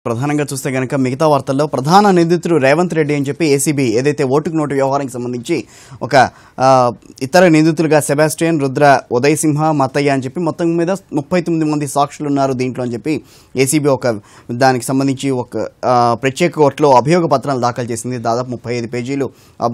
ప్రధానంగా చూస్తే గనక మిగతా వార్తల్లో ప్రధాన నిందితుడు రేవంత్ రెడ్డి అని చెప్పి ఏసీబీ ఏదైతే ఓటుకు నోటు వ్యవహారానికి సంబంధించి ఒక ఇతర నిందితులుగా సెబాస్టియన్, రుద్ర, ఉదయ్ సింహ, మత్తయ్య అని చెప్పి మొత్తం మీద 39 మంది సాక్షులు ఉన్నారు దీంట్లో అని చెప్పి ఏసీబీ ఒక దానికి సంబంధించి ఒక ప్రత్యేక కోర్టులో అభియోగ పత్రాలు దాఖలు చేసింది. దాదాపు 35 పేజీలు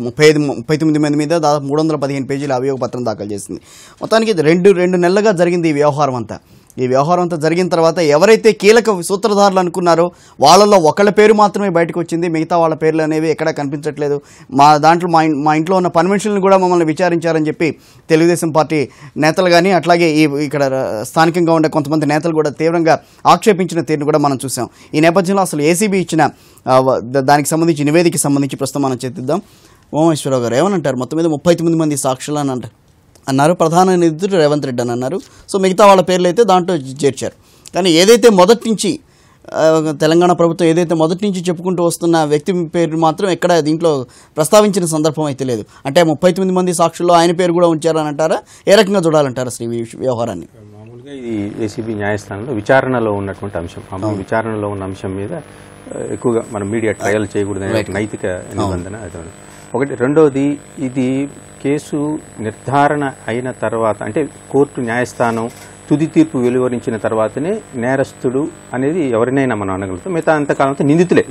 39 మంది మీద దాదాపు 315 పేజీల అభియోగ పత్రం దాఖలు చేసింది. మొత్తానికి రెండు నెలలుగా జరిగింది ఈ వ్యవహారం అంతా. ఈ వ్యవహారం అంతా జరిగిన తర్వాత ఎవరైతే కీలక సూత్రధారులు అనుకున్నారో వాళ్ళలో ఒకళ్ళ పేరు మాత్రమే బయటకు వచ్చింది. మిగతా వాళ్ళ పేర్లు అనేవి ఎక్కడా కనిపించట్లేదు. మా ఇంట్లో ఉన్న పని మనుషులను కూడా మమ్మల్ని విచారించారని చెప్పి తెలుగుదేశం పార్టీ నేతలు కానీ అట్లాగే ఇక్కడ స్థానికంగా ఉండే కొంతమంది నేతలు కూడా తీవ్రంగా ఆక్షేపించిన తీరును కూడా మనం చూసాం. ఈ నేపథ్యంలో అసలు ఏసీబీ ఇచ్చిన దానికి సంబంధించి నివేదికకి సంబంధించి ప్రస్తుతం మనం చర్చిద్దాం. ఓమేశ్వరరావు గారు ఏమనంటారు? మొత్తం మీద 39 మంది సాక్షులు అని అన్నారు. ప్రధాన నిందితుడు రేవంత్ రెడ్డి అని అన్నారు. సో మిగతా వాళ్ళ పేర్లు అయితే దాంట్లో చేర్చారు. కానీ ఏదైతే మొదటి నుంచి తెలంగాణ ప్రభుత్వం ఏదైతే మొదటి నుంచి చెప్పుకుంటూ వస్తున్న వ్యక్తి పేరు మాత్రం ఎక్కడ దీంట్లో ప్రస్తావించిన సందర్భం అయితే లేదు. అంటే 39 మంది సాక్షుల్లో ఆయన పేరు కూడా ఉంచారని అంటారా? ఏ రకంగా చూడాలంటారా శ్రీ వ్యవహారాన్ని? మామూలుగా ఇది ఏసీబీ న్యాయస్థానంలో విచారణలో ఉన్నటువంటి అంశం. విచారణలో ఉన్న అంశం మీద ఎక్కువగా మనం మీడియా ట్రయల్ చేయకూడదనే నైతిక నిబంధన అది ఒకటి. రెండవది, ఇది కేసు నిర్ధారణ అయిన తర్వాత అంటే కోర్టు న్యాయస్థానం తుది తీర్పు వెలువరించిన తర్వాతనే నేరస్తుడు అనేది ఎవరినైనా మనం అనగలుగుతాం. మిగతా అంతకాలంతో నిందితులే.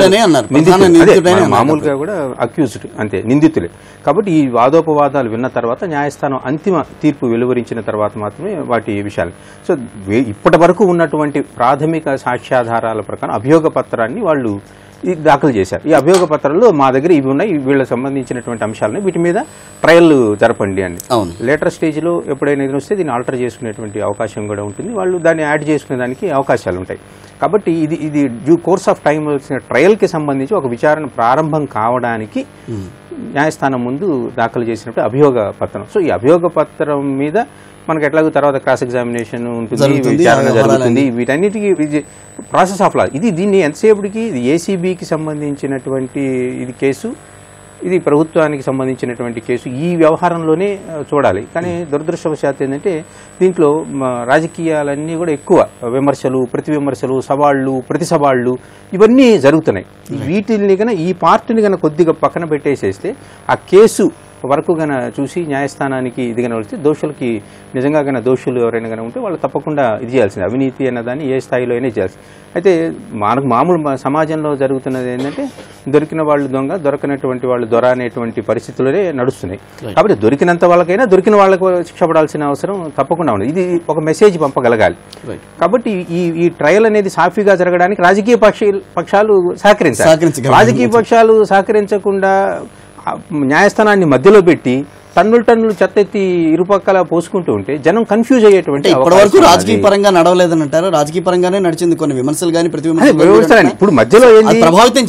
మామూలుగా కూడా అక్యూజ్డ్ అంతే, నిందితులే. కాబట్టి ఈ వాదోపవాదాలు విన్న తర్వాత న్యాయస్థానం అంతిమ తీర్పు వెలువరించిన తర్వాత మాత్రమే వాటి విషయాలు. సో ఇప్పటి వరకు ఉన్నటువంటి ప్రాథమిక సాక్ష్యాధారాల ప్రకారం అభియోగ పత్రాన్ని వాళ్ళు దాఖలు చేశారు. ఈ అభియోగ పత్రాల్లో మా దగ్గర ఇవి ఉన్నాయి, వీళ్ళకి సంబంధించినటువంటి అంశాలను వీటి మీద ట్రయల్ జరపండి అని. లేటర్ స్టేజ్ లో ఎప్పుడైనా ఇది వస్తే దీన్ని ఆల్టర్ చేసుకునేటువంటి అవకాశం కూడా ఉంటుంది. వాళ్ళు దాన్ని యాడ్ చేసుకునే దానికి అవకాశాలు ఉంటాయి. కాబట్టి ఇది డ్యూ కోర్స్ ఆఫ్ టైం వచ్చిన ట్రయల్ కి సంబంధించి ఒక విచారణ ప్రారంభం కావడానికి న్యాయస్థానం ముందు దాఖలు చేసినప్పుడు అభియోగ పత్రం. సో ఈ అభియోగ పత్రం మీద మనకి ఎట్లాగో తర్వాత క్రాస్ ఎగ్జామినేషన్ ఉంటుంది, విచారణ జరుగుతుంది. వీటన్నిటికీ ప్రాసెస్ ఆఫ్ లా. దీన్ని ఎంతసేపటికి ఇది ఏసీబీకి సంబంధించినటువంటి ఇది కేసు, ఇది ప్రభుత్వానికి సంబంధించినటువంటి కేసు. ఈ వ్యవహారంలోనే చూడాలి. కానీ దురదృష్టవశాత్తు ఏంటంటే దీంట్లో రాజకీయాలన్నీ కూడా ఎక్కువ విమర్శలు, ప్రతి విమర్శలు, సవాళ్లు, ప్రతి సవాళ్లు ఇవన్నీ జరుగుతున్నాయి. వీటిని కన్నా ఈ పార్టీని కన్నా కొద్దిగా పక్కన పెట్టేసేస్తే ఆ కేసు వరకు గన చూసి న్యాయస్థానానికి ఇది కన వస్తే దోషులకి నిజంగా గన దోషులు ఎవరైనా కనుక ఉంటే వాళ్ళు తప్పకుండా ఇది చేయాల్సింది. అవినీతి అన్నదాన్ని ఏ స్థాయిలో అయినా చేయాల్సింది. అయితే మనకు మామూలు సమాజంలో జరుగుతున్నది ఏంటంటే దొరికిన వాళ్ళు దొంగ, దొరకనటువంటి వాళ్ళు దొర అనేటువంటి పరిస్థితులనే నడుస్తున్నాయి. కాబట్టి దొరికినంత వాళ్ళకైనా దొరికిన వాళ్ళకు శిక్ష పడాల్సిన అవసరం తప్పకుండా ఉంది. ఇది ఒక మెసేజ్ పంపగలగాలి. కాబట్టి ఈ ట్రయల్ అనేది సాఫీగా జరగడానికి రాజకీయ పక్షాలు సహకరించాలి. రాజకీయ పక్షాలు సహకరించకుండా న్యాయస్థానాన్ని మధ్యలో పెట్టి టన్నులు చెత్త ఎత్తి ఇరుపక్కల పోసుకుంటూ ఉంటే జనం కన్ఫ్యూజ్ అయ్యేటువంటి ఇప్పటివరకు రాజకీయ పరంగా నడవలేదని అంటారు. రాజకీయ పరంగానే నడిచింది. కొన్ని విమర్శలు కానీ ప్రతి ఇప్పుడు మధ్యలో ప్రభావితం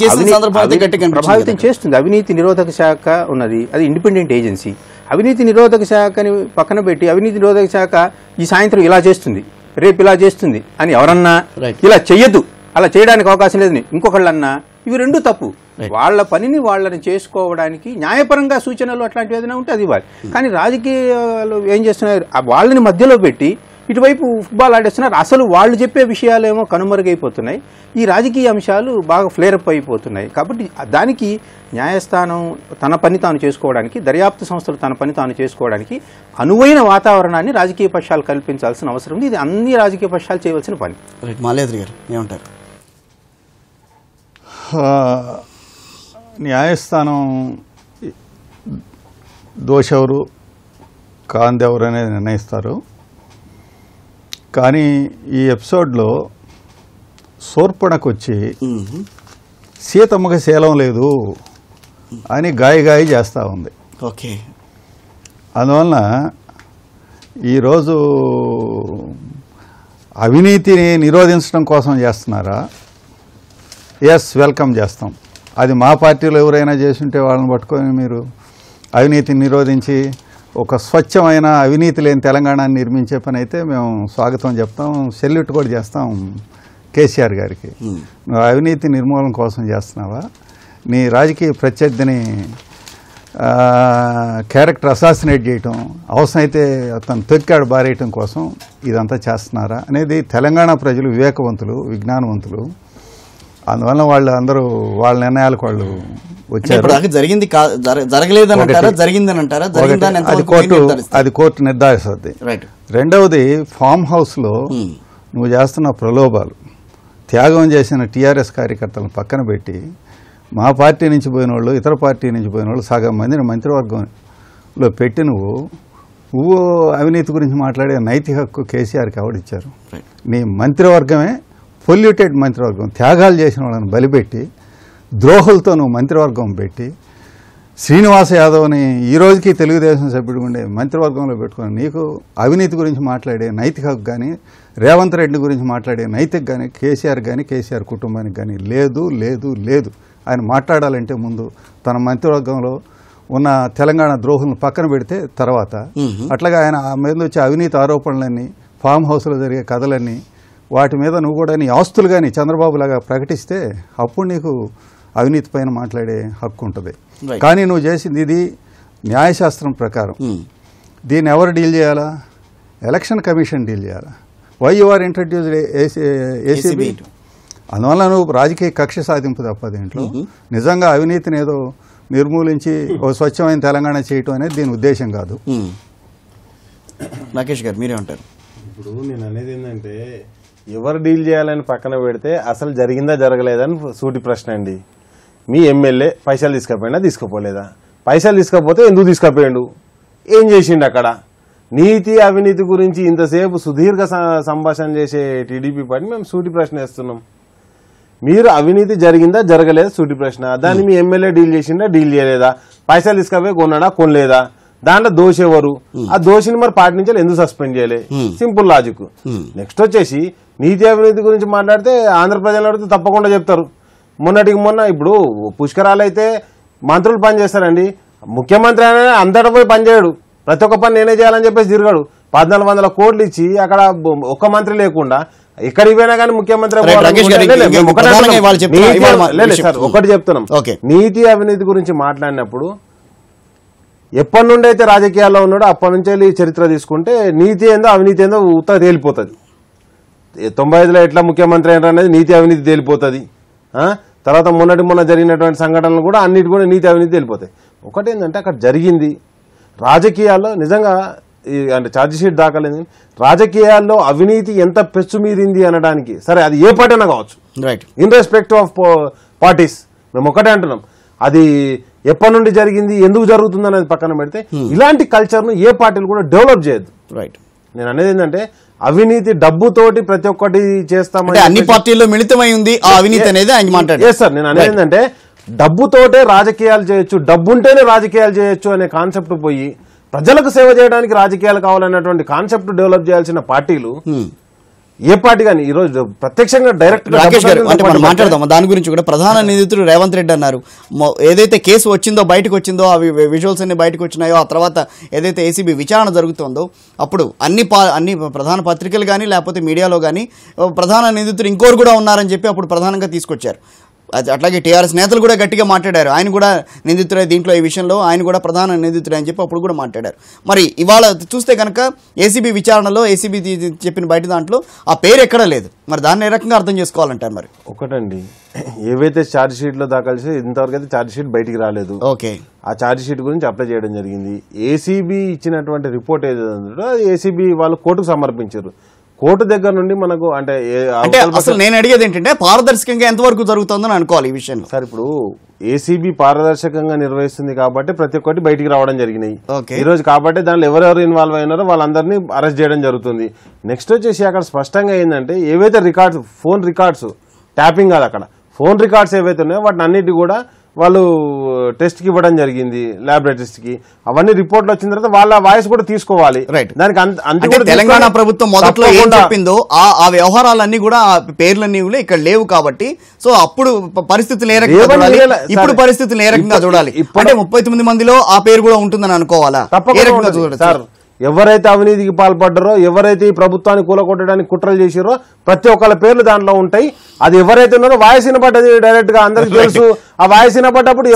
చేస్తుంది. అవినీతి నిరోధక శాఖ ఉన్నది, అది ఇండిపెండెంట్ ఏజెన్సీ. అవినీతి నిరోధక శాఖని పక్కన పెట్టి అవినీతి నిరోధక శాఖ ఈ సాయంత్రం ఇలా చేస్తుంది, రేపు ఇలా చేస్తుంది అని ఎవరన్నా ఇలా చెయ్యొద్దు, అలా చేయడానికి అవకాశం లేదని ఇంకొకళ్ళన్నా, ఇవి రెండు తప్పు. వాళ్ళ పనిని వాళ్ళని చేసుకోవడానికి న్యాయపరంగా సూచనలు అట్లాంటివి ఏదైనా ఉంటే అది ఇవ్వాలి. కానీ రాజకీయాలు ఏం చేస్తున్నారు, వాళ్ళని మధ్యలో పెట్టి ఇటువైపు ఫుట్బాల్ ఆడేస్తున్నారు. అసలు వాళ్ళు చెప్పే విషయాలేమో కనుమరుగైపోతున్నాయి. ఈ రాజకీయ అంశాలు బాగా ఫ్లేరప్ అయిపోతున్నాయి. కాబట్టి దానికి న్యాయస్థానం తన పని తాను చేసుకోవడానికి, దర్యాప్తు సంస్థలు తన పని తాను చేసుకోవడానికి అనువైన వాతావరణాన్ని రాజకీయ పక్షాలు కల్పించాల్సిన అవసరం ఉంది. ఇది అన్ని రాజకీయ పక్షాలు చేయవలసిన పని. మాలేద్రి గారు ఏమంటారు? న్యాయస్థానం దోషెవరు కాందెవరు అనేది నిర్ణయిస్తారు. కానీ ఈ ఎపిసోడ్లో శూర్పణకు వచ్చి సీతమ్మకి శీలం లేదు అని గాయి చేస్తూ ఉంది. ఓకే, అందువలన ఈరోజు అవినీతిని నిరోధించడం కోసం చేస్తున్నారా? ఎస్, వెల్కమ్ చేస్తాం. అది మా పార్టీలో ఎవరైనా చేస్తుంటే వాళ్ళని పట్టుకొని మీరు అవినీతిని నిరోధించి ఒక స్వచ్ఛమైన అవినీతి లేని తెలంగాణని నిర్మించే పని అయితే మేము స్వాగతం చెప్తాం, సెల్యూట్ కూడా చేస్తాం కేసీఆర్ గారికి. నువ్వు అవినీతి నిర్మూలన కోసం చేస్తున్నావా? నీ రాజకీయ ప్రత్యర్థిని క్యారెక్టర్ అసాసినేట్ చేయటం, అవసరమైతే అతను తొక్కాడు బారేయటం కోసం ఇదంతా చేస్తున్నారా అనేది తెలంగాణ ప్రజలు వివేకవంతులు, విజ్ఞానవంతులు. అందువల్ల వాళ్ళు అందరూ వాళ్ళ నిర్ణయాలకు వాళ్ళు వచ్చారు. జరిగింది జరగలేదని అంటారా, జరిగిందని అంటారా? అది కోర్టు నిర్ధారిస్తుంది. రెండవది ఫామ్ హౌస్లో నువ్వు చేస్తున్న ప్రలోభాలు, త్యాగం చేసిన టీఆర్ఎస్ కార్యకర్తలను పక్కన పెట్టి మా పార్టీ నుంచి పోయిన వాళ్ళు, ఇతర పార్టీ నుంచి పోయిన వాళ్ళు సగం మందిని మంత్రివర్గంలో పెట్టి నువ్వు అవినీతి గురించి మాట్లాడే నైతిక హక్కు కేసీఆర్కి ఎవడిచ్చారు? నీ మంత్రివర్గమే పొల్యూటెడ్ మంత్రివర్గం. త్యాగాలు చేసిన వాళ్ళని బలిపెట్టి ద్రోహులతో నువ్వు మంత్రివర్గం పెట్టి శ్రీనివాస యాదవ్ని ఈ రోజుకి తెలుగుదేశం సభ్యుడు ఉండే మంత్రివర్గంలో పెట్టుకుని నీకు అవినీతి గురించి మాట్లాడే నైతిక హక్కు కానీ, రేవంత్ రెడ్డి గురించి మాట్లాడే నైతిక కానీ కేసీఆర్ కానీ కేసీఆర్ కుటుంబానికి కానీ లేదు లేదు లేదు. ఆయన మాట్లాడాలంటే ముందు తన మంత్రివర్గంలో ఉన్న తెలంగాణ ద్రోహులను పక్కన పెడితే తర్వాత, అట్లాగే ఆయన మీద వచ్చే అవినీతి ఆరోపణలన్నీ, ఫామ్ హౌస్లో జరిగే కథలన్నీ, వాటి మీద నువ్వు కూడా నీ ఆస్తులు కానీ చంద్రబాబు లాగా ప్రకటిస్తే అప్పుడు నీకు అవినీతి పైన మాట్లాడే హక్కు ఉంటుంది. కానీ నువ్వు చేసింది ఇది న్యాయశాస్త్రం ప్రకారం. దీన్ని ఎవరు డీల్ చేయాలా? ఎలక్షన్ కమిషన్ డీల్ చేయాలా? Why you are introduced ACB? అందువల్ల నువ్వు రాజకీయ కక్ష సాధింపు తప్ప దీంట్లో నిజంగా అవినీతిని ఏదో నిర్మూలించి ఒక స్వచ్ఛమైన తెలంగాణ చేయటం అనేది దీని ఉద్దేశం కాదు. రాకేష్ గారు మీరే ఉంటారు. ఇప్పుడు నేను అనేది ఏంటంటే, ఎవరు డీల్ చేయాలని పక్కన పెడితే అసలు జరిగిందా జరగలేదని సూటి ప్రశ్న అండి. మీ ఎమ్మెల్యే పైసలు తీసుకపోయినా తీసుకోపోలేదా? పైసలు తీసుకపోతే ఎందుకు తీసుకపోయాడు? ఏం చేసిండు అక్కడ? నీతి అవినీతి గురించి ఇంతసేపు సుదీర్ఘ సంభాషణ చేసే టీడీపీ పార్టీ మేము సూటి ప్రశ్న వేస్తున్నాం. మీరు అవినీతి జరిగిందా జరగలేదా సూటి ప్రశ్న. దాన్ని మీ ఎమ్మెల్యే డీల్ చేసిందా డీల్ చేయలేదా? పైసలు తీసుకపోయి కొన్నాడా కొనలేదా? దాంట్లో దోషి ఎవరు? ఆ దోషిని మరి పార్టీ నుంచి ఎందుకు సస్పెండ్ చేయలే? Simple logic. నెక్స్ట్ వచ్చేసి నీతి అవినీతి గురించి మాట్లాడితే ఆంధ్ర ప్రజలు అడిగితే తప్పకుండా చెప్తారు. మొన్నటికి మొన్న ఇప్పుడు పుష్కరాలు అయితే మంత్రులు పనిచేస్తారండి. ముఖ్యమంత్రి అనేది అంతటా పోయి పనిచేయడు. ప్రతి ఒక్క పని నేనే చేయాలని చెప్పేసి తిరగాడు. 1400 కోట్లు ఇచ్చి అక్కడ ఒక్క మంత్రి లేకుండా ఎక్కడికి పోయినా కానీ ముఖ్యమంత్రి ఒకటి చెప్తున్నాం. నీతి అవినీతి గురించి మాట్లాడినప్పుడు ఎప్పటి నుండి అయితే రాజకీయాల్లో ఉన్నాడో అప్పటి నుంచి చరిత్ర తీసుకుంటే నీతి ఏందో అవినీతి ఏందో ఉత్తగా తేలిపోతుంది. 95లో ఎట్లా ముఖ్యమంత్రి అయినారు అనేది నీతి అవినీతి తేలిపోతుంది. తర్వాత మొన్న జరిగినటువంటి సంఘటనలు కూడా అన్నిటి కూడా నీతి అవినీతి తేలిపోతాయి. ఒకటేంటంటే అక్కడ జరిగింది రాజకీయాల్లో నిజంగా అంటే ఛార్జిషీట్ దాఖలేదు. రాజకీయాల్లో అవినీతి ఎంత పెచ్చుమీరింది అనడానికి సరే అది ఏ పార్టీ అయినా కావచ్చు, ఇన్ రెస్పెక్ట్ ఆఫ్ పార్టీస్. మేము ఒకటే అంటున్నాం, అది ఎప్పటి నుండి జరిగింది, ఎందుకు జరుగుతుంది అనేది పక్కన పెడితే ఇలాంటి కల్చర్ను ఏ పార్టీలు కూడా డెవలప్ చేయొద్దు. నేను అనేది ఏంటంటే అవినీతి డబ్బుతోటి ప్రతి ఒక్కటి చేస్తామని అన్ని పార్టీల్లో మిళితమై ఉంది ఆ అవినీతి అనేది ఆయన మాట్లాడారు. సార్ నేను అనేది ఏంటంటే డబ్బుతోటే రాజకీయాలు చేయొచ్చు, డబ్బుంటేనే రాజకీయాలు చేయొచ్చు అనే కాన్సెప్ట్ పోయి ప్రజలకు సేవ చేయడానికి రాజకీయాలు కావాలన్నటువంటి కాన్సెప్ట్ డెవలప్ చేయాల్సిన పార్టీలు ఏ పార్టీ కానీ ఈ రోజు ప్రత్యక్షంగా డైరెక్ట్ మాట్లాడదాం దాని గురించి కూడా. ప్రధాన నిందితుడు రేవంత్ రెడ్డి అన్నారు, ఏదైతే కేసు వచ్చిందో బయటకు వచ్చిందో అవి విజువల్స్ అన్ని బయటకు వచ్చినాయో ఆ తర్వాత ఏదైతే ఏసీబీ విచారణ జరుగుతుందో అప్పుడు అన్ని ప్రధాన పత్రికలు కానీ లేకపోతే మీడియాలో కానీ ప్రధాన నిందితుడు ఇంకోరు కూడా ఉన్నారని చెప్పి అప్పుడు ప్రధానంగా తీసుకొచ్చారు. అట్లాగే టీఆర్ఎస్ నేతలు కూడా గట్టిగా మాట్లాడారు, ఆయన కూడా నిందితుడే దీంట్లో, ఈ విషయంలో ఆయన కూడా ప్రధాన నిందితుడే అని చెప్పి అప్పుడు కూడా మాట్లాడారు. మరి ఇవాళ చూస్తే కనుక ఏసీబీ విచారణలో ఏసీబీ చెప్పిన బయట దాంట్లో ఆ పేరు ఎక్కడా లేదు. మరి దాన్ని ఏ రకంగా అర్థం చేసుకోవాలంటారు? మరి ఒకటండి, ఏవైతే ఛార్జ్ షీట్ లో దాఖలు చేసి ఇంతవరకు అయితే ఛార్జ్ షీట్ బయటికి రాలేదు. ఓకే, ఆ ఛార్జ్ షీట్ గురించి అప్లై చేయడం జరిగింది. ఏసీబీ ఇచ్చినటువంటి రిపోర్ట్ ఏదైతే ఏసీబీ వాళ్ళు కోర్టుకు సమర్పించారు. కోర్టు దగ్గర నుండి మనకు అంటే అసలు నేను అడిగేది ఏంటంటే పారదర్శకంగా ఎంతవరకు జరుగుతుందని అనుకోవాలి ఈ విషయంలో. సార్ ఇప్పుడు ఏసీబీ పారదర్శకంగా నిర్వహిస్తుంది కాబట్టి ప్రతి ఒక్కటి బయటికి రావడం జరిగినాయి ఈ రోజు. కాబట్టి దాంట్లో ఎవరెవరు ఇన్వాల్వ్ అయినారో వాళ్ళందరినీ అరెస్ట్ చేయడం జరుగుతుంది. నెక్స్ట్ వచ్చేసి అక్కడ స్పష్టంగా ఏంటంటే ఏవైతే రికార్డ్స్, ఫోన్ రికార్డ్స్ ట్యాపింగ్ కాదు, అక్కడ ఫోన్ రికార్డ్స్ ఏవైతే ఉన్నాయో వాటిని అన్నిటి కూడా వాళ్ళు టెస్ట్ కి ఇవ్వడం జరిగింది, ల్యాబొరేటరీస్ కి. అవన్నీ రిపోర్ట్లు వచ్చిన తర్వాత వాళ్ళ వాయిస్ కూడా తీసుకోవాలి. దానికి తెలంగాణ ప్రభుత్వం మొదట్లో ఏం చెప్పిందో ఆ వ్యవహారాలన్నీ కూడా పేర్లన్నీ ఇక్కడ లేవు కాబట్టి సో అప్పుడు పరిస్థితులు ఏ రకంగా చూడాలి, ఇప్పుడు పరిస్థితులు ఏ రకంగా చూడాలి? అంటే 39 మందిలో ఆ పేరు కూడా ఉంటుందని అనుకోవాలా? తప్పకుండా సార్. ఎవరైతే అవినీతికి పాల్పడ్డారో, ఎవరైతే ఈ ప్రభుత్వాన్ని కూలగొట్టడానికి కుట్రలు చేసారో ప్రతి ఒక్కళ్ళ పేర్లు దాంట్లో ఉంటాయి. అది ఎవరైతే ఉన్నారో వాయిస్ వినపడ్డది డైరెక్ట్ గా అందరికి తెలుసు. ఆ వాయిస్ వినపడ్డప్పుడు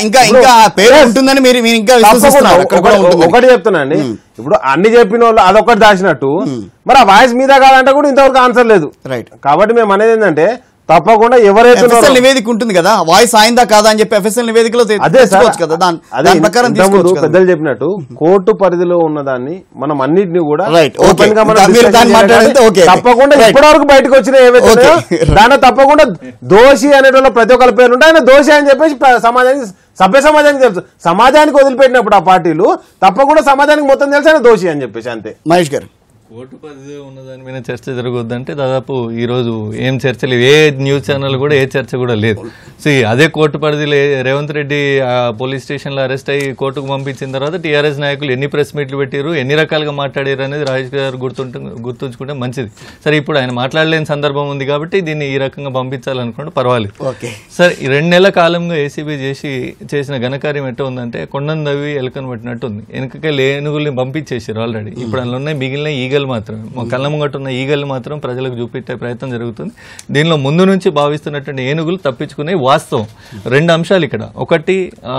ఒకటి చెప్తున్నాండి, ఇప్పుడు అన్ని చెప్పిన వాళ్ళు అదొకటి దాచినట్టు మరి ఆ వాయిస్ మీద కాదంటే కూడా ఇంతవరకు ఆన్సర్ లేదు. కాబట్టి మేము అనేది ఏంటంటే తప్పకుండా ఎవరైతే FSL నివేదిక ఉంటుంది కదా, వాయిస్ ఆయిందా కాదా అని చెప్పి FSL నివేదికలో అదే సార్ కదా, దాని ప్రకారం తీసుకోవచ్చు కదా. పెద్దలు చెప్పినట్టు కోర్టు పరిధిలో ఉన్నదాన్ని మనం అన్నిటిని కూడా Right. ఓపెన్ గా మనం మీరు దాన్ని discussion మాట్లాడితే చేయాలి. okay. తప్పకుండా Right. ఇప్పటివరకు బయటకు వచ్చిన ఏవైతే Okay. ఉన్నాయో దాంట్లో తప్పకుండా దోషి అనేటువంటి ప్రతి ఒక్కరి పేరు ఉంటే ఆయన దోషి అని చెప్పేసి సమాజానికి సభ్య సమాజానికి తెలుసు. సమాజానికి వదిలిపెట్టినప్పుడు ఆ పార్టీలు తప్పకుండా సమాజానికి మొత్తం తెలుసు ఆయన దోషి అని చెప్పేసి అంతే. మహేష్ గారు, కోర్టు పరిధి ఉన్న దాని మీద చర్చ జరగొద్దంటే దాదాపు ఈ రోజు ఏం చర్చ లేవు, ఏ న్యూస్ ఛానల్ కూడా ఏ చర్చ కూడా లేదు. అదే కోర్టు పరిధిలో రేవంత్ రెడ్డి పోలీస్ స్టేషన్లో అరెస్ట్ అయ్యి కోర్టుకు పంపించిన తర్వాత టీఆర్ఎస్ నాయకులు ఎన్ని ప్రెస్ మీట్లు పెట్టారు, ఎన్ని రకాలుగా మాట్లాడారు అనేది రాజేష్ గారు గుర్తుంచుకుంటే మంచిది. సరే, ఇప్పుడు ఆయన మాట్లాడలేని సందర్భం ఉంది కాబట్టి దీన్ని ఈ రకంగా పంపించాలనుకుంటే పర్వాలేదు. సరే, ఈ 2 నెలల కాలంగా ఏసీబీ చేసిన ఘనకార్యం ఎట్లా ఉందంటే కొండను దవ్వి ఎలుకను పెట్టినట్టు ఉంది. వెనకకెళ్ళి ఏనుగుల్ని పంపించేసారు ఆల్రెడీ. ఇప్పుడు అందులో ఉన్నాయి మిగిలిన ఈగలు మాత్రం, కళ్ళ ముంగట ఉన్న ఈగలు మాత్రం ప్రజలకు చూపెట్టే ప్రయత్నం జరుగుతుంది. దీనిలో ముందు నుంచి భావిస్తున్నటువంటి ఏనుగులు తప్పించుకునే వాస్తవం. 2 అంశాలు ఇక్కడ. ఒకటి,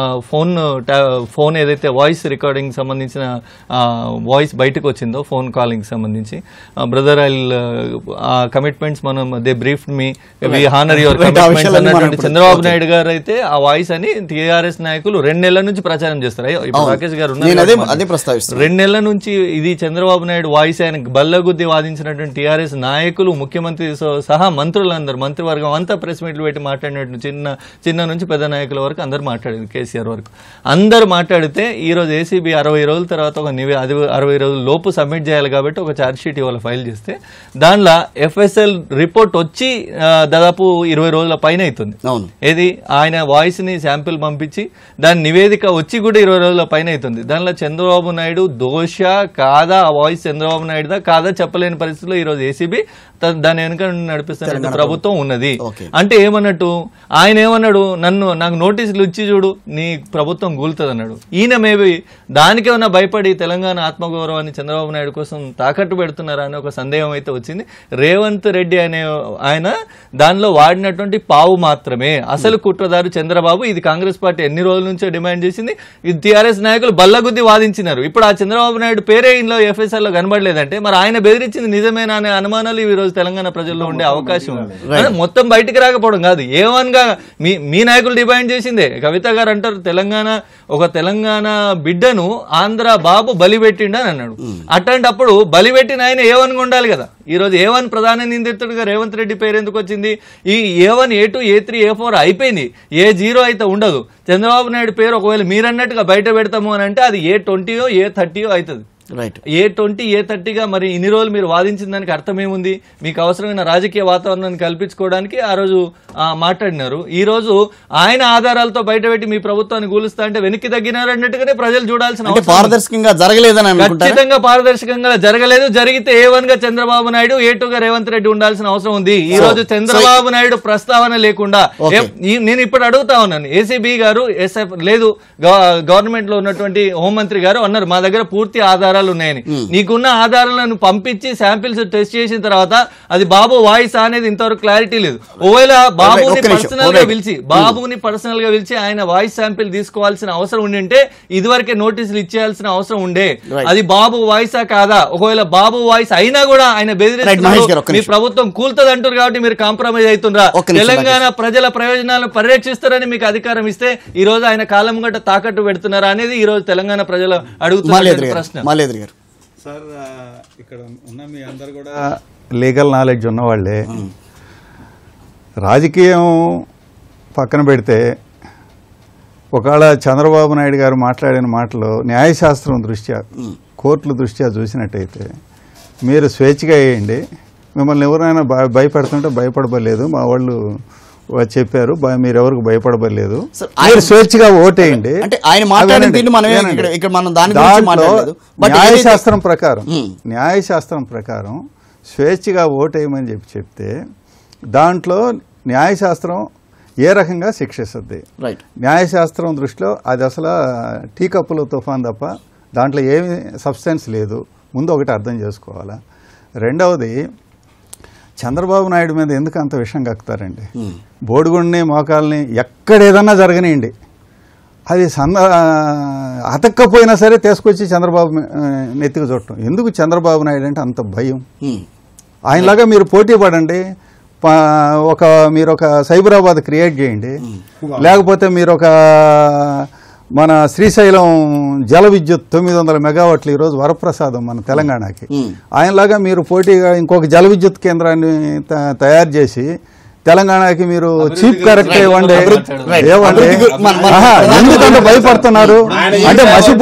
ఫోన్ ఏదైతే వాయిస్ రికార్డింగ్ సంబంధించిన వాయిస్ బయటకు వచ్చిందో ఫోన్ కాలింగ్ సంబంధించి, బ్రదర్ ఐ కమిట్మెంట్స్ మనం they brief me we honour your commitments అన్నటువంటి చంద్రబాబు నాయుడు గారు అయితే ఆ వాయిస్ అని టీఆర్ఎస్ నాయకులు 2 నెలల నుంచి ప్రచారం చేస్తారు. ఇప్పుడు రాకేష్ గారు 2 నెలల నుంచి ఇది చంద్రబాబు నాయుడు వాయిస్ ఆయన బల్లగుద్ది వాదించినటువంటి టీఆర్ఎస్ నాయకులు, ముఖ్యమంత్రి సహా మంత్రులందరూ, మంత్రివర్గం అంతా ప్రెస్ మీట్లు పెట్టి మాట్లాడినట్టు చిన్న నుంచి పెద్ద నాయకుల వరకు అందరూ మాట్లాడారు, కేసీఆర్ వరకు అందరూ మాట్లాడితే ఈ రోజు ఏసీబీ 60 రోజుల తర్వాత ఒక 60 రోజుల లోపు సబ్మిట్ చేయాలి కాబట్టి ఒక ఛార్జ్ షీట్ ఇవాళ ఫైల్ చేస్తే దానిలో FSL రిపోర్ట్ వచ్చి దాదాపు 20 రోజుల పైన అవుతుంది. ఏది ఆయన వాయిస్ ని శాంపిల్ పంపించి దాని నివేదిక వచ్చి కూడా 20 రోజుల పైన అవుతుంది. దానిలో చంద్రబాబు నాయుడు దోష కాదా, ఆ వాయిస్ చంద్రబాబు నాయుడుదా కాదా చెప్పలేని పరిస్థితిలో ఈ రోజు ఏసీబీ దాని వెనుక నడిపిస్తున్న ప్రభుత్వం ఉన్నది. అంటే ఏమన్నట్టు, ఆయన ఏమన్నాడు, నాకు నోటీసులు ఇచ్చి చూడు నీ ప్రభుత్వం కూలుతుంది అన్నాడు. ఈయన మేబీ దానికేమన్నా భయపడి తెలంగాణ ఆత్మగౌరవాన్ని చంద్రబాబు నాయుడు కోసం తాకట్టు పెడుతున్నారా అని ఒక సందేహం అయితే వచ్చింది. రేవంత్ రెడ్డి అనే ఆయన దానిలో వాడినటువంటి పావు మాత్రమే, అసలు కుట్రదారు చంద్రబాబు. ఇది కాంగ్రెస్ పార్టీ ఎన్ని రోజుల నుంచో డిమాండ్ చేసింది, ఇది టీఆర్ఎస్ నాయకులు బల్లగుద్ది వాదించినారు. ఇప్పుడు ఆ చంద్రబాబు నాయుడు పేరే ఇందులో FSL లో కనబడలేదంటే మరి ఆయన బెదిరించింది నిజమేనా అనే అనుమానాలు ఈ రోజు తెలంగాణ ప్రజల్లో ఉండే అవకాశం ఉంది. మొత్తం బయటికి రాకపోవడం కాదు, ఏవన్గా మీ నాయకులు డిమాండ్ చేసిందే. కవిత గారు అంటారు తెలంగాణ బిడ్డను ఆంధ్ర బాబు బలిపెట్టిండు అని అన్నాడు. అట్లాంటప్పుడు బలిపెట్టిన ఆయన ఏవన్గా ఉండాలి కదా. ఈ రోజు A1 ప్రధాన నిందితుడిగా రేవంత్ రెడ్డి పేరు ఎందుకు వచ్చింది? ఈ A1, A2, A3, A4 అయిపోయింది, A0 అయితే ఉండదు. చంద్రబాబు నాయుడు పేరు ఒకవేళ మీరన్నట్టుగా బయట పెడతాము అని అంటే అది A20, A30 అవుతుంది. A20, A30గా మరి ఇన్ని రోజులు మీరు వాదించిన దానికి అర్థమేముంది? మీకు అవసరమైన రాజకీయ వాతావరణాన్ని కల్పించుకోవడానికి ఆ రోజు మాట్లాడినారు. ఈ రోజు ఆయన ఆధారాలతో బయటపెట్టి మీ ప్రభుత్వాన్ని కూలుస్తా అంటే వెనక్కి తగ్గినారన్నట్టుగానే ప్రజలు చూడాల్సిన పారదర్శకంగా జరగలేదని ఖచ్చితంగా పారదర్శకంగా జరగలేదు. జరిగితే A1 గా చంద్రబాబు నాయుడు, A2 గా రేవంత్ రెడ్డి ఉండాల్సిన అవసరం ఉంది. ఈ రోజు చంద్రబాబు నాయుడు ప్రస్తావన లేకుండా నేను ఇప్పుడు అడుగుతా ఉన్నాను, ఏసీబీ గారు SF లేదు, గవర్నమెంట్ లో ఉన్నటువంటి హోంమంత్రి గారు అన్నారు మా దగ్గర పూర్తి ఆధారాలు ఉన్నాయని. నీకున్న ఆధారాలను పంపించి శాంపిల్స్ టెస్ట్ చేసిన తర్వాత అది బాబు వాయిస్ అనేది ఇంతవరకు క్లారిటీ లేదు. ఒకవేళ బాబుని పర్సనల్ గా పిలిచి ఆయన వాయిస్ శాంపిల్ తీసుకోవాల్సిన అవసరం ఉండింటే ఇదివరకే నోటీసులు ఇచ్చేయాల్సిన అవసరం ఉండే. అది బాబు వాయిసా కాదా? ఒకవేళ బాబు వాయిస్ అయినా కూడా ఆయన బెదిరిస్తున్నారు, మీ ప్రభుత్వం కూలుతుంది అంటారు కాబట్టి మీరు కాంప్రమైజ్ అవుతుండ్రా? తెలంగాణ ప్రజల ప్రయోజనాలను పరిరక్షిస్తారని మీకు అధికారం ఇస్తే ఈ రోజు ఆయన కాలం గట్ట తాకట్టు పెడుతున్నారా అనేది ఈ రోజు తెలంగాణ ప్రజలు అడుగుతున్న ప్రశ్న. సార్, ఇక్కడ ఉన్న మీ అందరు కూడా లీగల్ నాలెడ్జ్ ఉన్నవాళ్లే. రాజకీయం పక్కన పెడితే ఒకవేళ చంద్రబాబు నాయుడు గారు మాట్లాడిన మాటలు న్యాయశాస్త్రం దృష్ట్యా, కోర్టుల దృష్ట్యా చూసినట్టయితే మీరు స్వేచ్ఛగా వేయండి, మిమ్మల్ని ఎవరైనా భయపెడుతుంటే భయపడబలేదు, మా వాళ్ళు చెప్పారు మీరెవరికి భయపడబలేదు, మీరు స్వేచ్ఛగా ఓటేయండి. న్యాయశాస్త్రం ప్రకారం స్వేచ్ఛగా ఓటేయమని చెప్తే దాంట్లో న్యాయశాస్త్రం ఏ రకంగా శిక్షిస్తుంది? న్యాయశాస్త్రం దృష్టిలో అది అసలు టీ కప్పుల తుఫాన్ తప్ప దాంట్లో ఏమి సబ్స్టెన్స్ లేదు. ముందు ఒకటి అర్థం చేసుకోవాలా. రెండవది, చంద్రబాబు నాయుడు మీద ఎందుకు అంత విషయం కక్కుతారండి? బోడిగుండిని మోకాల్ని ఎక్కడేదన్నా జరగనియండి, అది అతక్కపోయినా సరే తీసుకొచ్చి చంద్రబాబు నెత్తికి చుట్టం. ఎందుకు చంద్రబాబు నాయుడు అంటే అంత భయం? ఆయనలాగా మీరు పోటీ పడండి, మీరు ఒక సైబరాబాద్ క్రియేట్ చేయండి, లేకపోతే మీరు ఒక మన శ్రీశైలం జల విద్యుత్ 900 మెగావాట్లు ఈరోజు వరప్రసాదం మన తెలంగాణకి. ఆయనలాగా మీరు పోటీగా ఇంకొక జల విద్యుత్ కేంద్రాన్ని తయారు చేసి తెలంగాణకి మీరు చీఫ్ కరెక్ట్ ఇవ్వండి. ఎందుకంటే భయపడుతున్నారు అంటే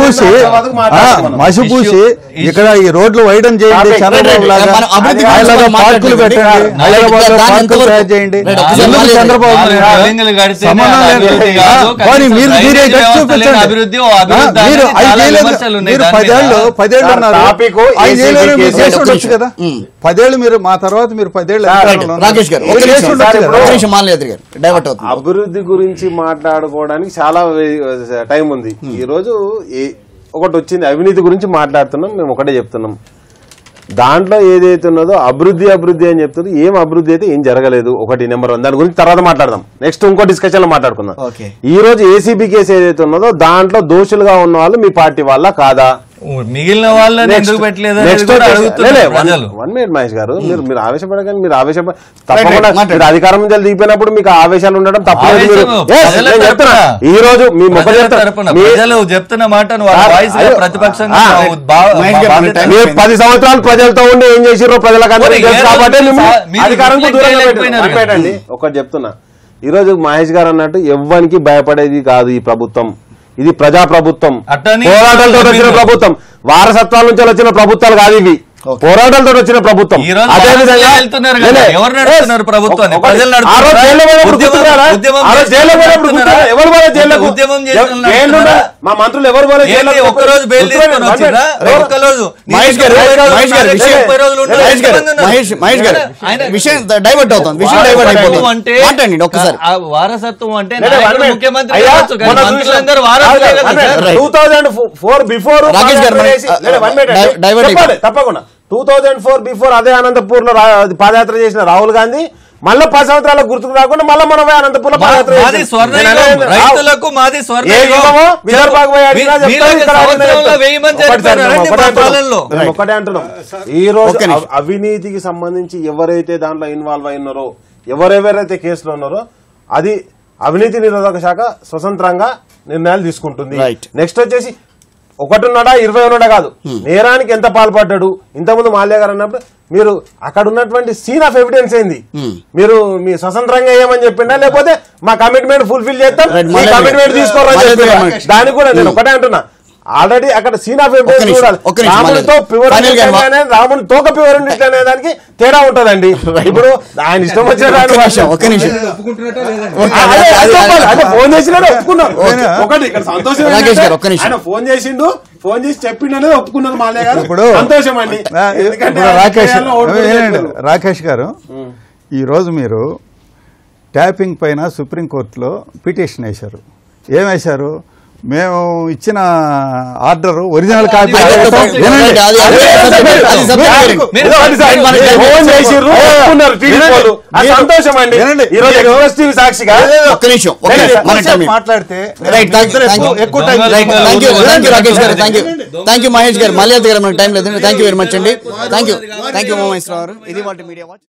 మసిపూసి ఇక్కడ ఈ రోడ్లు వైడన్ చేయండి, చంద్రబాబు లాగా ఆయనలాగా పార్కులు పెట్టండి, హైదరాబాద్ లో పార్కులు తయారు చేయండి. ఎందుకు చంద్రబాబు మీరే చూపించండి. మీరు 10 ఏళ్ళు ఉన్నారు, 5 ఏళ్ళు మీరు చేసి ఉండొచ్చు కదా. 10 ఏళ్ళు మీరు మా తర్వాత మీరు 10 ఏళ్ళు అభివృద్ధి గురించి మాట్లాడుకోవడానికి చాలా టైం ఉంది. ఈ రోజు ఒకటి వచ్చింది, అవినీతి గురించి మాట్లాడుతున్నాం. మేము ఒకటే చెప్తున్నాం, దాంట్లో ఏదైతే ఉన్నదో అభివృద్ధి అని చెప్తుంది. ఏం అభివృద్ధి అయితే ఏం జరగలేదు. ఒకటి నెంబర్ 1, దాని గురించి తర్వాత మాట్లాడదాం. నెక్స్ట్ ఇంకో డిస్కషన్ లో మాట్లాడుకుందాం. ఈ రోజు ఏసీబీ కేసు ఏదైతే ఉన్నదో దాంట్లో దోషులుగా ఉన్న వాళ్ళు మీ పార్టీ వాళ్ళ కాదా, మిగిలిన వాళ్ళని ఎందుకు పెట్టలేదు? 1 మినిట్ మహేష్ గారు, మీరు ఆవేశపడగానే మీరు తప్పకుండా మీరు అధికారం నుంచి దిగిపోయినప్పుడు మీకు ఆవేశాలు ఉండడం తప్పలేదు. ఈ రోజు మీ ప్రజలు చెప్తున్న మాట ప్రతిపక్షంగా 10 సంవత్సరాలు ప్రజలతో ఉండి ఏం చేసిరో ప్రజలకు కాబట్టి అధికారంతో దూరంగా పెట్టండి. ఒకటి చెప్తున్నా, ఈ రోజు మహేష్ గారు అన్నట్టు ఎవ్వరికి భయపడేది కాదు ఈ ప్రభుత్వం. ఇది ప్రజా ప్రభుత్వం, పోరాటాలతో వచ్చిన ప్రభుత్వం, వారసత్వాల నుంచి వచ్చిన ప్రభుత్వాలు కాదు ఇవి, పోరాటాలతో వచ్చిన ప్రభుత్వం. మా మంత్రులు ఎవరు వారసత్వం అంటే 2004 బిఫోర్ తప్పకుండా 2004 బిఫోర్ అదే అనంతపూర్ లో పాదయాత్ర చేసిన రాహుల్ గాంధీ మళ్ళీ 10 సంవత్సరాలకు గుర్తుకు రాకుండా మళ్ళీ మనం అనంతపూర్ లో పాదయాత్ర ఒకటే అంటున్నాం. ఈ రోజు అవినీతికి సంబంధించి ఎవరైతే దాంట్లో ఇన్వాల్వ్ అయినారో, ఎవరెవరైతే కేసులో ఉన్నారో, అది అవినీతి నిరోధక శాఖ స్వతంత్రంగా నిర్ణయాలు తీసుకుంటుంది. నెక్స్ట్ వచ్చేసి 1 ఉన్నాడా 20 ఉన్నాడా కాదు, నేరానికి ఎంత పాల్పడ్డాడు. ఇంతకుముందు మాల్యా గారు అన్నప్పుడు మీరు అక్కడ ఉన్నటువంటి సీన్ ఆఫ్ ఎవిడెన్స్ ఏంది, మీరు మీ స్వతంత్రంగా ఏమని చెప్పిండా, లేకపోతే మా కమిట్మెంట్ ఫుల్ఫిల్ చేస్తాం, మీ కమిట్మెంట్ తీసుకోవాలని చెప్పినా. దానికి కూడా నేను ఒకటే అంటున్నా, ఆల్రెడీ అక్కడ సీన్ ఆఫ్ ఎవిడెన్స్ చూడాలి. రాముడితో రాముడి తోక ప్యూర్ అనే దానికి తేడా ఉంటదండి. ఇప్పుడు ఆయన ఇష్టం వచ్చిన ఫోన్ చేసినాడు ఒప్పుకున్నాడు. ఒకటి ఇక్కడ సంతోషం, ఆయన ఫోన్ చేసిండు, ఫోన్ చేసి చెప్పిండు అనేది ఒప్పుకున్నారు మాల్యా గారు. ఇప్పుడు సంతోషం అండి. రాకేష్ గారు, ఈ రోజు మీరు ట్యాపింగ్ పైన సుప్రీంకోర్టులో పిటిషన్ వేశారు. ఏం వేశారు? మేము ఇచ్చిన ఆర్డర్ ఒరిజినల్ కాపీ సాక్షిగా మాట్లాడితే ఎక్కువ థ్యాంక్ యూ మహేష్ గారు, మల్యాద్ గారు, మనకు టైం లేదండి. థ్యాంక్ యూ వెరీ మచ్ అండి. Thank you Mahesh Rao. ఇది వాటి మీడియా వాచ్.